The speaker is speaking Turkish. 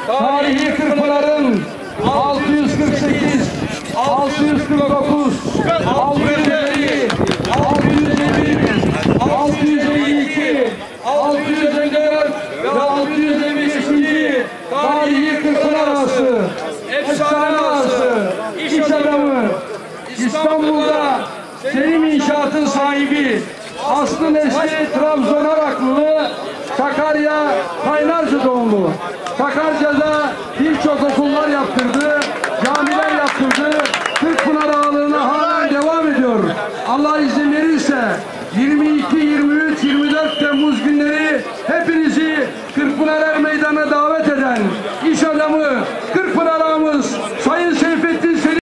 tarihi Kırkpınar'ın 648, 649, 650, 651, 652, 654 ve 655. tarihi Kırkpınar ağası, efsane ağası, iş adamı, İstanbul'da Selim İnşaat'ın sahibi, aslı nesli Trabzon Araklılı, Sakarya Kaynarca doğumlu. Sakarca'da birçok okullar yaptırdı, camiler yaptırdı. Kırkpınar ağalığına halen devam ediyor. Allah izin verirse 22, 23, 24 Temmuz günleri hepinizi Kırkpınar Er Meydanı'na davet